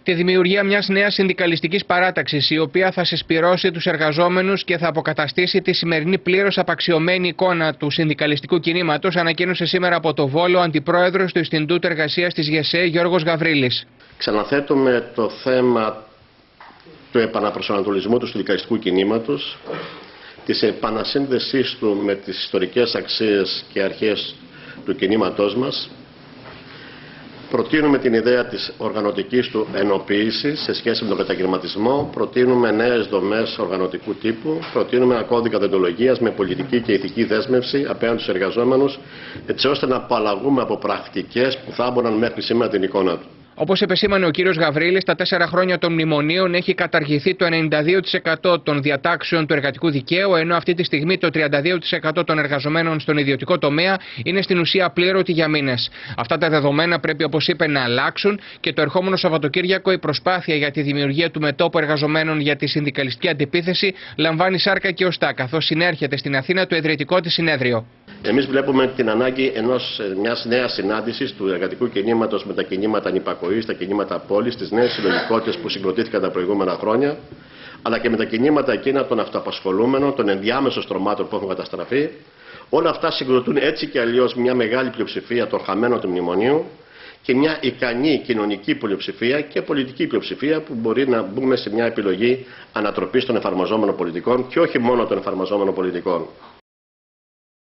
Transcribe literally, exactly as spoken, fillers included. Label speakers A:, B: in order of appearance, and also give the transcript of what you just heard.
A: τη δημιουργία μιας νέας συνδικαλιστικής παράταξης, η οποία θα συσπυρώσει τους εργαζόμενους και θα αποκαταστήσει τη σημερινή πλήρως απαξιωμένη εικόνα του συνδικαλιστικού κινήματος, ανακοίνωσε σήμερα από το Βόλο ο Αντιπρόεδρος του Ινστιτούτου Εργασίας της ΓΕΣΕ, Γιώργος Γαβρίλης.
B: Ξαναθέτουμε το θέμα του επαναπροσανατολισμού του συνδικαλιστικού κινήματος, της επανασύνδεσής του με τις ιστορικές αξίες και αρχές του κινήματός μας. Προτείνουμε την ιδέα της οργανωτικής του ενοποίησης σε σχέση με τον καταγγελματισμό, προτείνουμε νέες δομές οργανωτικού τύπου, προτείνουμε ένα κώδικα δεοντολογίας με πολιτική και ηθική δέσμευση απέναντι στους εργαζόμενους, έτσι ώστε να απαλλαγούμε από πρακτικές που θα έμπαιναν μέχρι σήμερα την εικόνα του.
A: Όπως επεσήμανε ο κύριος Γαβρίλης, στα τέσσερα χρόνια των μνημονίων έχει καταργηθεί το ενενήντα δύο τοις εκατό των διατάξεων του εργατικού δικαίου, ενώ αυτή τη στιγμή το τριάντα δύο τοις εκατό των εργαζομένων στον ιδιωτικό τομέα είναι στην ουσία απλήρωτοι για μήνες. Αυτά τα δεδομένα πρέπει, όπως είπε, να αλλάξουν και το ερχόμενο Σαββατοκύριακο η προσπάθεια για τη δημιουργία του μετώπου εργαζομένων για τη συνδικαλιστική αντιπίθεση λαμβάνει σάρκα και οστά, καθώς συνέρχεται στην Αθήνα το ιδρυτικό της συνέδριο.
B: Εμείς βλέπουμε την ανάγκη ενός, μιας νέας συνάντησης του εργατικού κινήματος με τα κινήματα ανυπακοής, τα κινήματα πόλης, τις νέες συλλογικότητες που συγκροτήθηκαν τα προηγούμενα χρόνια, αλλά και με τα κινήματα εκείνα των αυτοαπασχολούμενων, των ενδιάμεσων στρωμάτων που έχουν καταστραφεί. Όλα αυτά συγκροτούν έτσι και αλλιώς μια μεγάλη πλειοψηφία των χαμένων του μνημονίου και μια ικανή κοινωνική πλειοψηφία και πολιτική πλειοψηφία που μπορεί να μπούμε σε μια επιλογή ανατροπής των εφαρμοζόμενων πολιτικών και όχι μόνο των εφαρμοζόμενων πολιτικών.